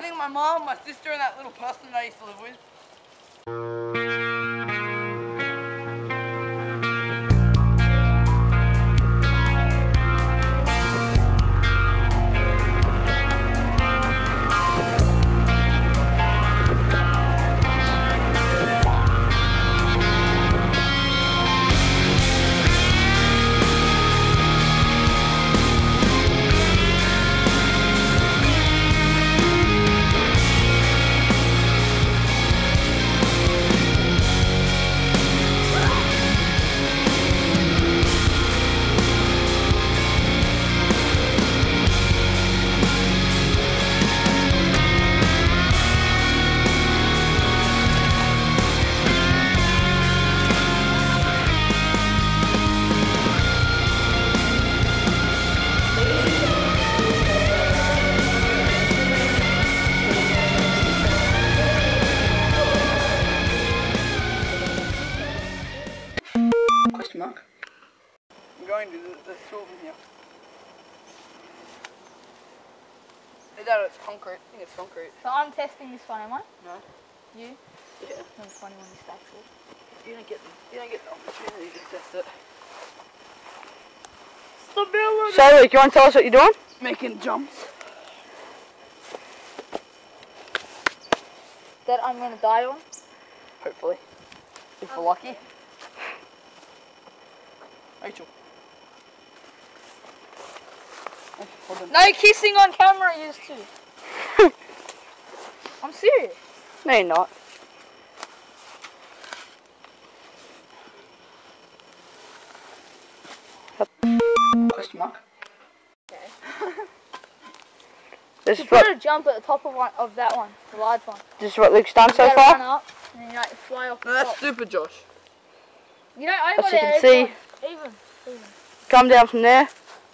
visiting my mom, my sister, and that little person that I used to live with. Mark. I'm going to the school from here. Hey Dad, it's concrete. I think it's concrete. So I'm testing this one, am I? No. You? Yeah. That's funny when you stack it. You don't get the opportunity to test it. Stability! So Luke, you want to tell us what you're doing? Making jumps. That I'm going to die on? Hopefully. If we're lucky. Rachel. Oh, hold on. No kissing on camera, you two. I'm serious. No, you're not. Question mark. Okay. This You is put what, a jump at the top of that one, the large one. this is what Luke's done so You gotta run far. up, and then you like fly off the No, that's top. stupid, Josh. You know, I As got you it can see, even. come down from there.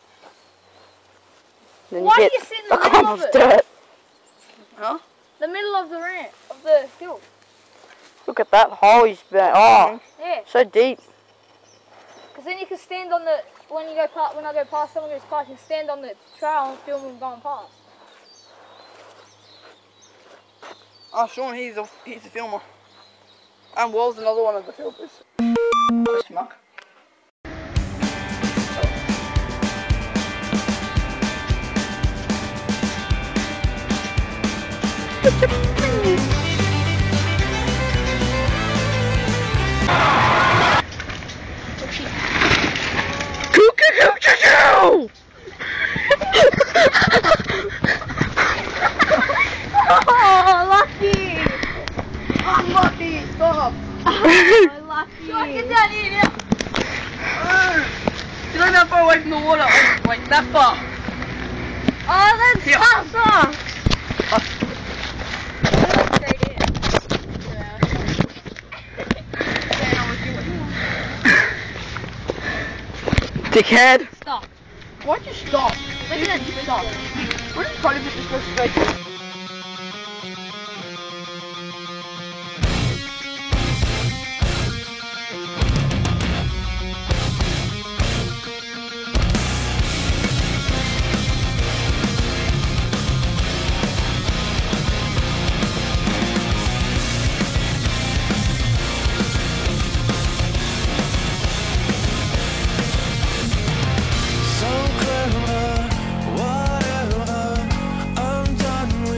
Then Why do hit you sit in the a middle clump of of it? dirt. Huh? The middle of the ramp, of the hill. Look at that hole he's been. Oh, Yeah, so deep. because then you can stand on the, when I go past someone who's past, you can stand on the trail and film them going past. Oh, Sean, he's a filmer. And Will's another one of the filmers. Question mark. Oh, lucky! Unlucky! Stop! Oh, lucky! Get down here now! You're not that far away from the water. Like that far. Oh, that's Yeah. awesome! Dickhead. Stop. Why'd you stop? Look at that. Stop. We're just trying to get this person straight. So clever, whatever, I'm done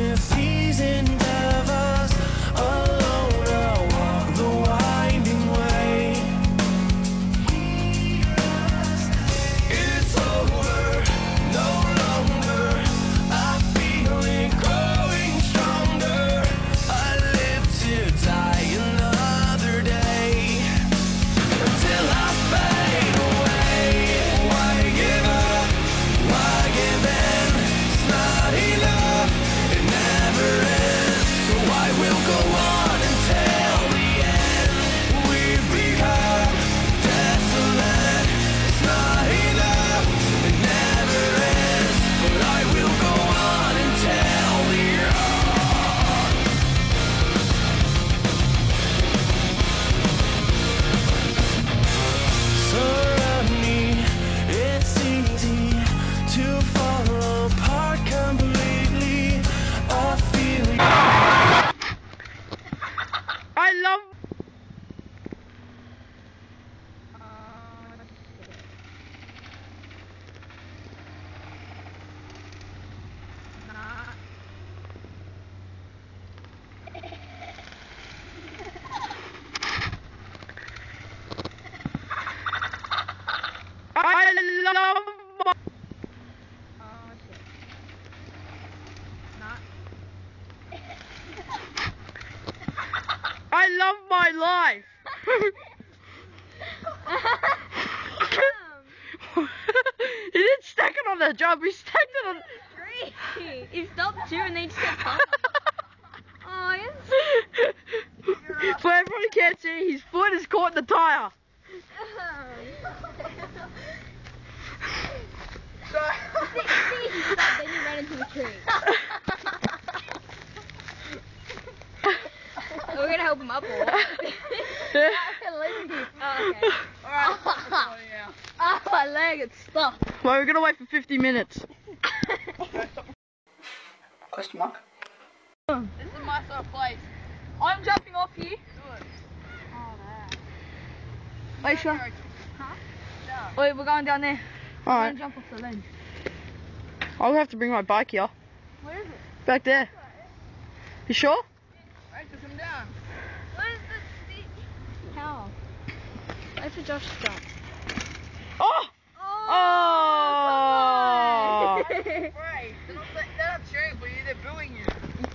love my... Oh shit. I love my life. He didn't stack it on the job, he stacked it on... He stopped chewing, they just kept going. Oh, yes. For everyone who can't see, his foot is caught in the tyre. Then you ran into the tree. We're gonna help him up or what? I can leave you. Oh, okay. Alright. Oh, my leg, it's stuck. Well, we're gonna wait for 50 minutes. Question mark. This is my sort of place. I'm jumping off here. Do it. Oh, man. Wait, sure. Huh? Wait, we're going down there. We're Alright. gonna jump off the ledge. I'll have to bring my bike here. Where is it? Back there. You sure? Right, to come down. Where's the stick? How? Where's the Josh jump? Oh! Oh! Come on! Right. They're not cheering for you, they're booing you.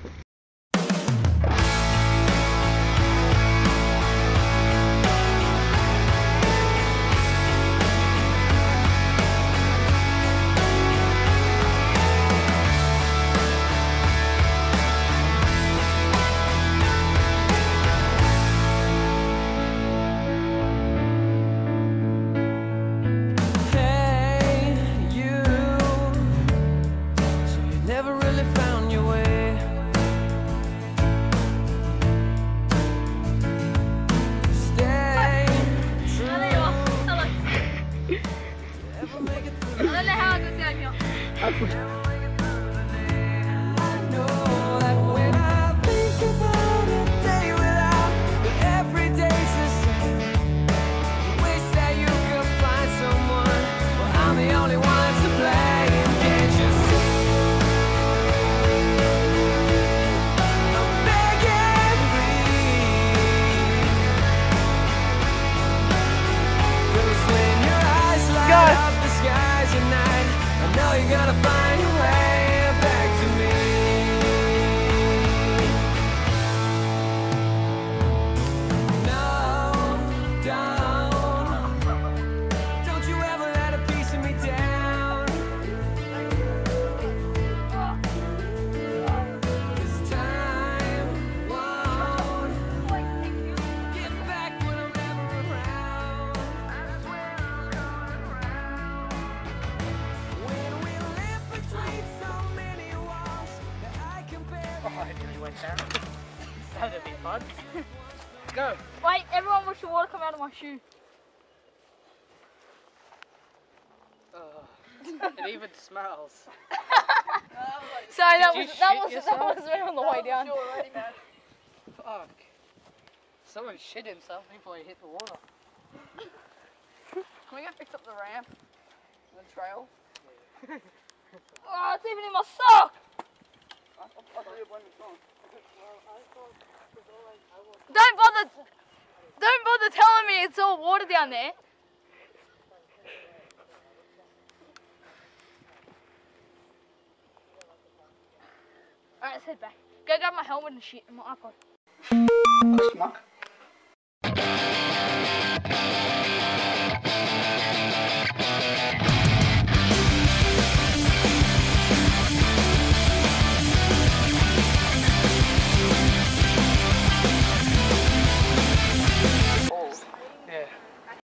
That'd be fun. Go. Wait, everyone watch the water come out of my shoe. It even smells. Sorry, that Did was you that shit was yourself? me on the way down. Fuck. Someone shit himself before he hit the water. Can we go fix up the ramp? The trail? Oh, it's even in my sock. Don't bother telling me it's all water down there. Alright, let's head back. Go grab my helmet and shit and my iPod. Question mark.